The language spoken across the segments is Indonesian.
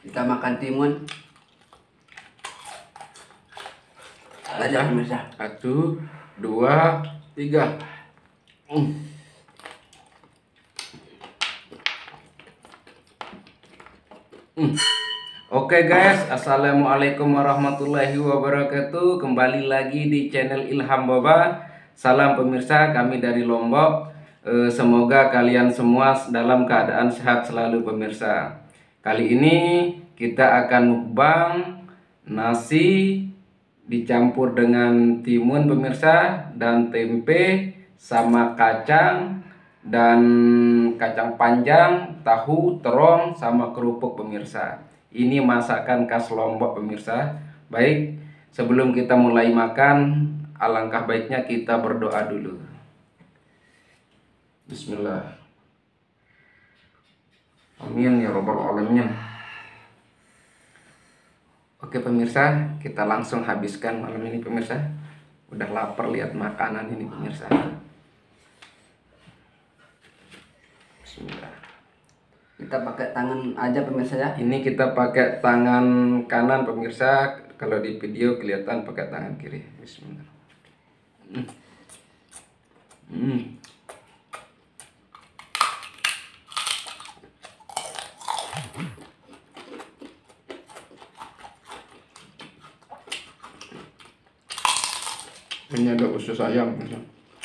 Kita makan timun. Aja pemirsa. 1, 2, 3. Oke guys, assalamualaikum warahmatullahi wabarakatuh. Kembali lagi di channel Ilham Boba. Salam pemirsa, kami dari Lombok. Semoga kalian semua dalam keadaan sehat selalu pemirsa. Kali ini kita akan mukbang nasi dicampur dengan timun pemirsa, dan tempe sama kacang dan kacang panjang, tahu, terong sama kerupuk pemirsa. Ini masakan khas Lombok pemirsa. Baik, sebelum kita mulai makan, alangkah baiknya kita berdoa dulu. Bismillah. Amin ya robbal alamin. Oke pemirsa, kita langsung habiskan malam ini pemirsa. Udah lapar lihat makanan ini pemirsa. Bismillah. Kita pakai tangan aja pemirsa ya. Ini kita pakai tangan kanan pemirsa. Kalau di video kelihatan pakai tangan kiri. Bismillah. Ini ada usus ayam pemirsa.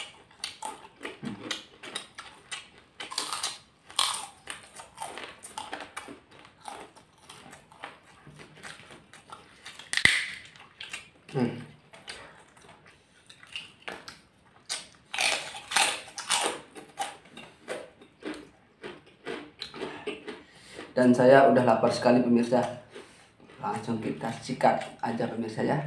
Dan saya udah lapar sekali pemirsa. Langsung kita sikat aja pemirsa ya.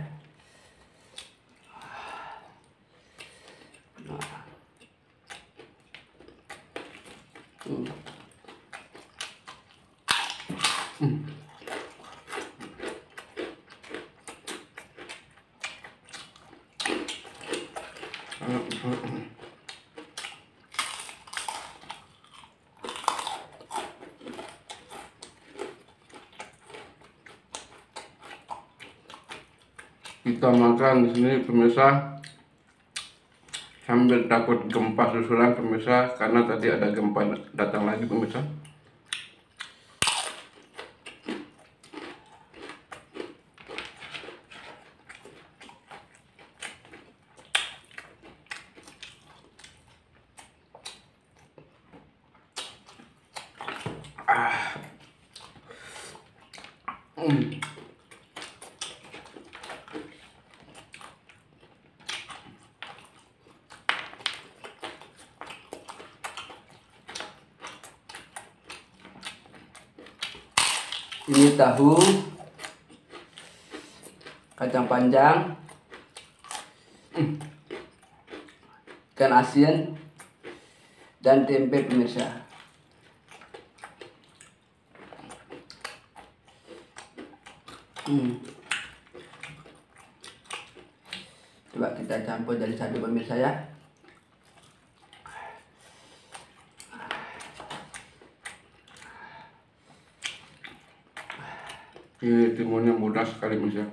Kita makan di sini pemirsa sambil takut gempa susulan pemirsa, karena tadi ada gempa datang lagi pemirsa. Ini tahu, kacang panjang, ikan asin, dan tempe pemirsa. Coba kita campur jadi satu pemirsa ya. Ini timunnya mudah sekali pemirsa.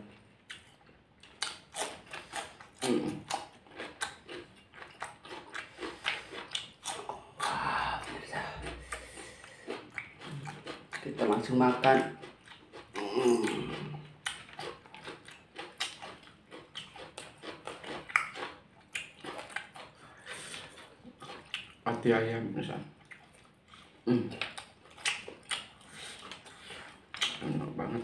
Kita langsung makan. Hati ayam pemirsa. Enak banget.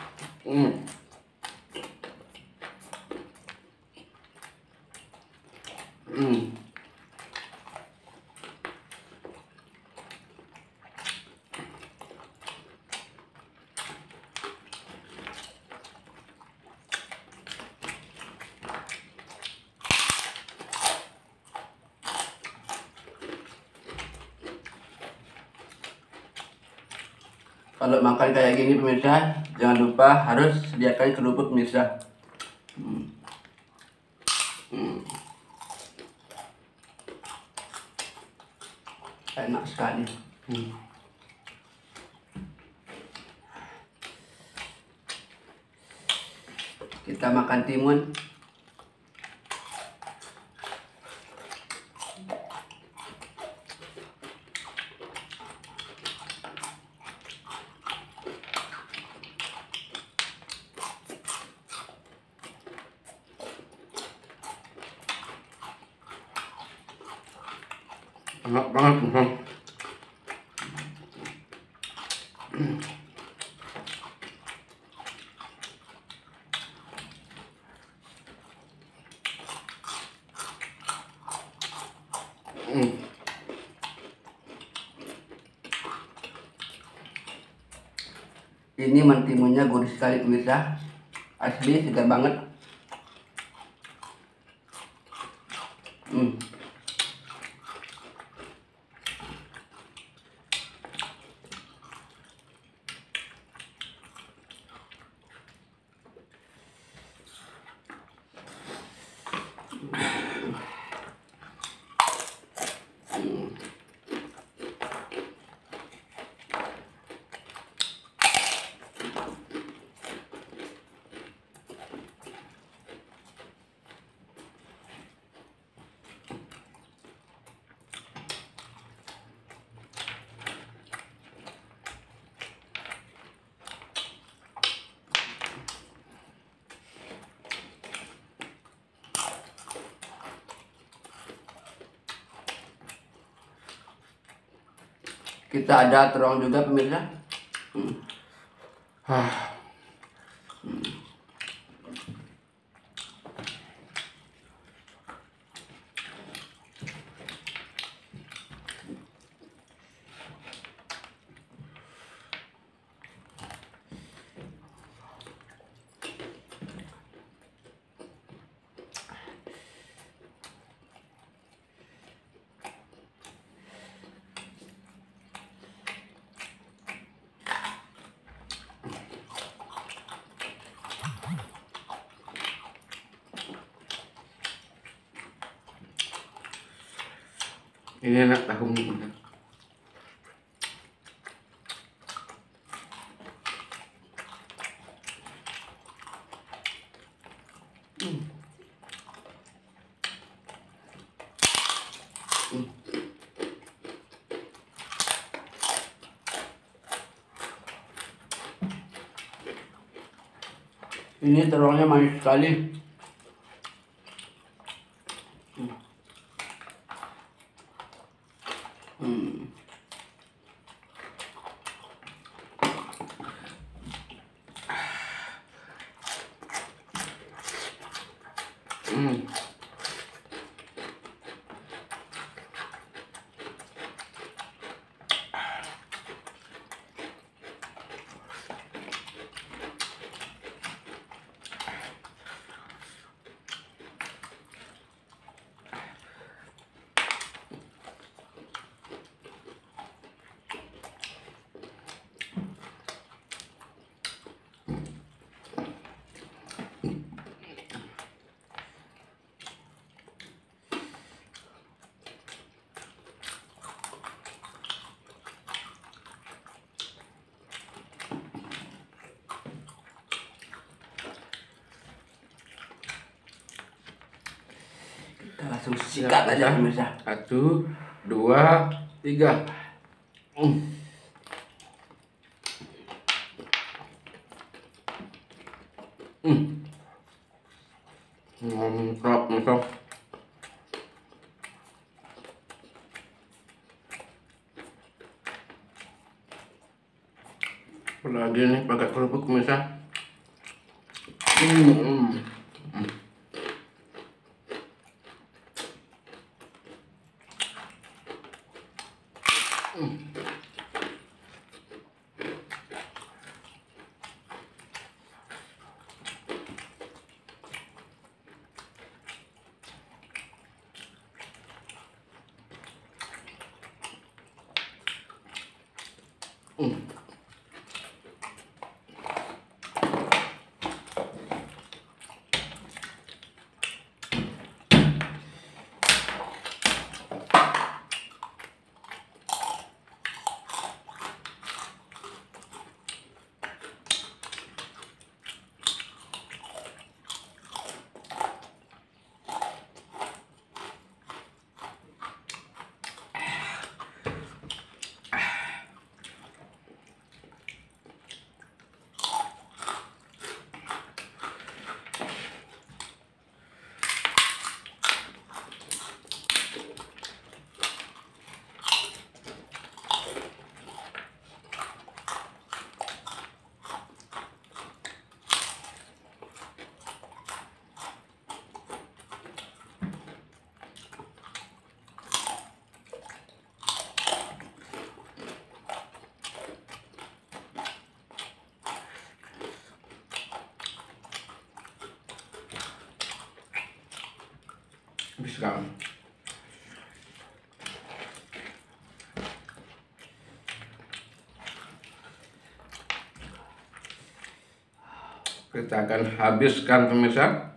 Kalau makan kayak gini pemirsa, jangan lupa harus sediakan kerupuk pemirsa. Enak sekali. Kita makan timun. Enak banget. Ini mentimunnya gurih sekali pemirsa, asli segar banget. Kita ada terong juga pemirsa. Ini enak tahunya. Ini terongnya manis sekali. Kita langsung sikat aja pemirsa. 1, 2, 3. Mantap. Apalagi nih pakai kerupuk pemirsa. sekali. Kita akan habiskan pemirsa.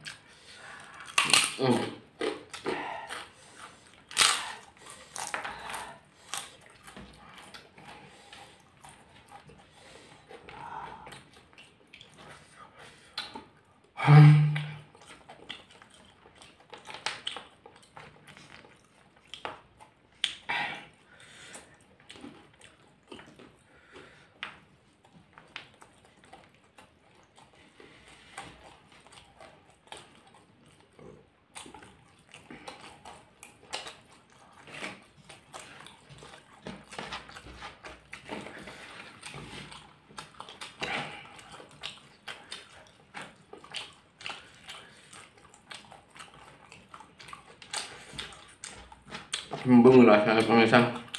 Embung rasanya pemirsa.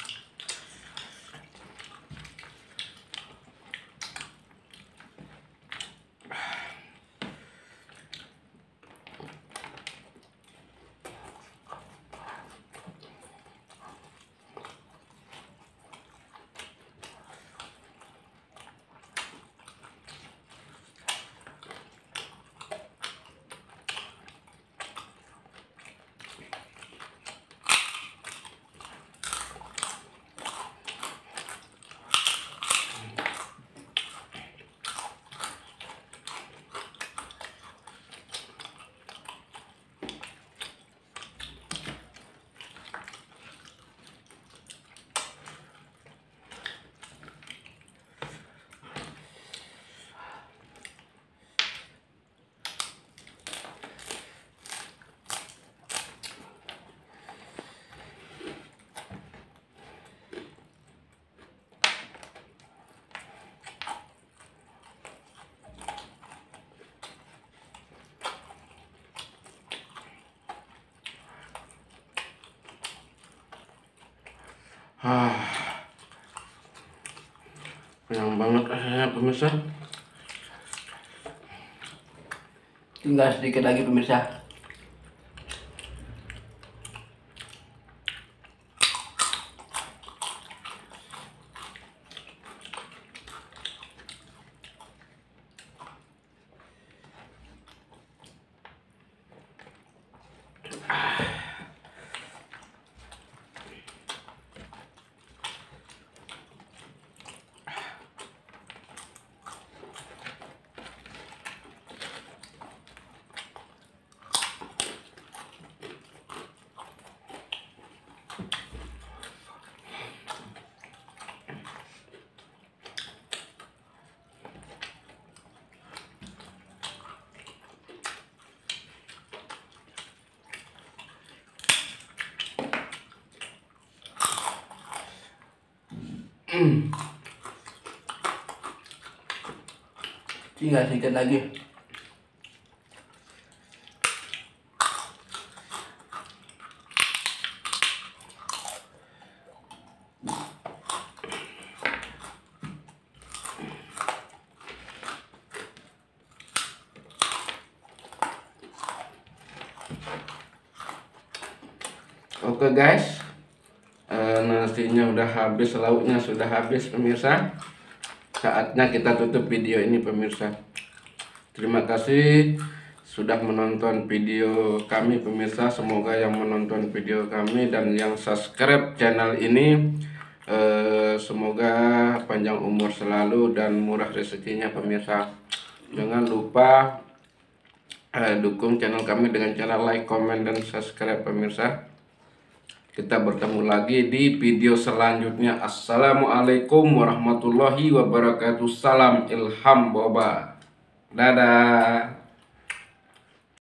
Kenyang banget rasanya pemirsa. Tinggal sedikit lagi pemirsa. Tinggal sedikit lagi. Oke guys, nasinya udah habis, lauknya sudah habis pemirsa. Saatnya kita tutup video ini pemirsa. Terima kasih sudah menonton video kami pemirsa. Semoga yang menonton video kami dan yang subscribe channel ini semoga panjang umur selalu dan murah rezekinya pemirsa. Jangan lupa dukung channel kami dengan cara like, komen, dan subscribe pemirsa. Kita bertemu lagi di video selanjutnya. Assalamualaikum warahmatullahi wabarakatuh. Salam Ilham Boba. Dadah.